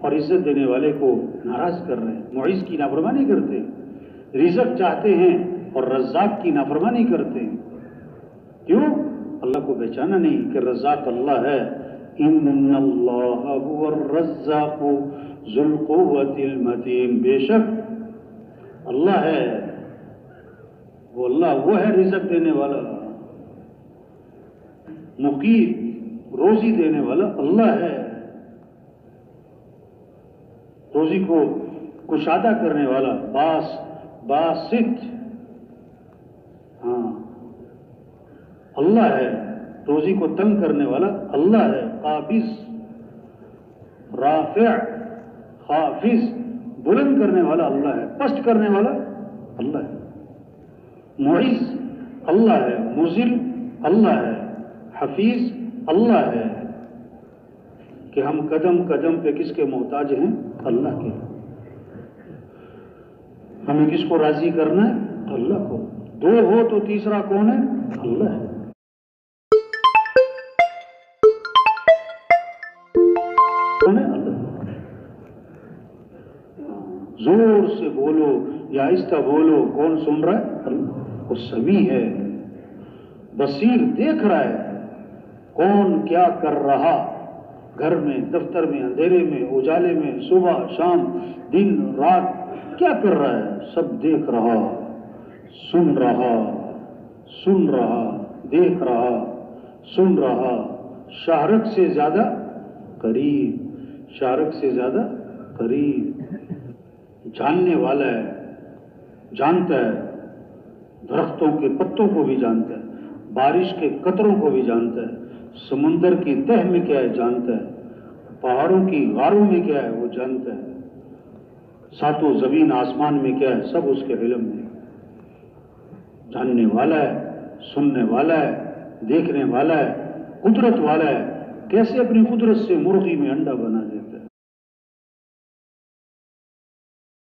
اور عزت دینے والے کو ناراض کر رہے ہیں، معز کی نافرمانی کرتے ہیں، رزق چاہتے ہیں اور رزاق کی نافرمانی کرتے ہیں. کیوں؟ اللہ کو پہچانا نہیں کہ رزاق اللہ ہے. ان اللہ هو الرزاق ذو القوة المتین، بے شک اللہ ہے، وہ اللہ وہ ہے رزق دینے والا، مقیت روزی دینے والا اللہ ہے، روزی کو کشادہ کرنے والا، باسط، ہاں اللہ ہے، روزی کو تنگ کرنے والا اللہ ہے، قابض، رافع، خافض، بلند کرنے والا اللہ ہے، پست کرنے والا اللہ ہے، معز اللہ ہے، مذل اللہ ہے، حفیظ اللہ ہے. کہ ہم قدم قدم پہ کس کے محتاج ہیں؟ اللہ کے. ہمیں کس کو راضی کرنا ہے؟ اللہ کو. دو ہو تو تیسرا کون ہے؟ اللہ ہے. کون ہے؟ اللہ. زور سے بولو یا آہستہ بولو، کون سن رہا ہے؟ اللہ. وہ سمیع ہے، بصیر، دیکھ رہا ہے کون کیا کر رہا، گھر میں، دفتر میں، اندھیرے میں، اجالے میں، صبح شام، دن رات، کیا کر رہا ہے، سب دیکھ رہا، سن رہا، دیکھ رہا، سن رہا. شارک سے زیادہ قریب، شارک سے زیادہ قریب، جاننے والا ہے، جانتا ہے، درختوں کے پتوں کو بھی جانتا ہے، بارش کے قطروں کو بھی جانتا ہے، سمندر کی تہ میں کیا ہے جانتا ہے، پہاڑوں کی غاروں میں کیا ہے وہ جانتا ہے، ساتوں زمین آسمان میں کیا ہے سب اس کے علم میں. جاننے والا ہے، سننے والا ہے، دیکھنے والا ہے، قدرت والا ہے. کیسے اپنی قدرت سے مرغی میں انڈا بنا دیتا ہے،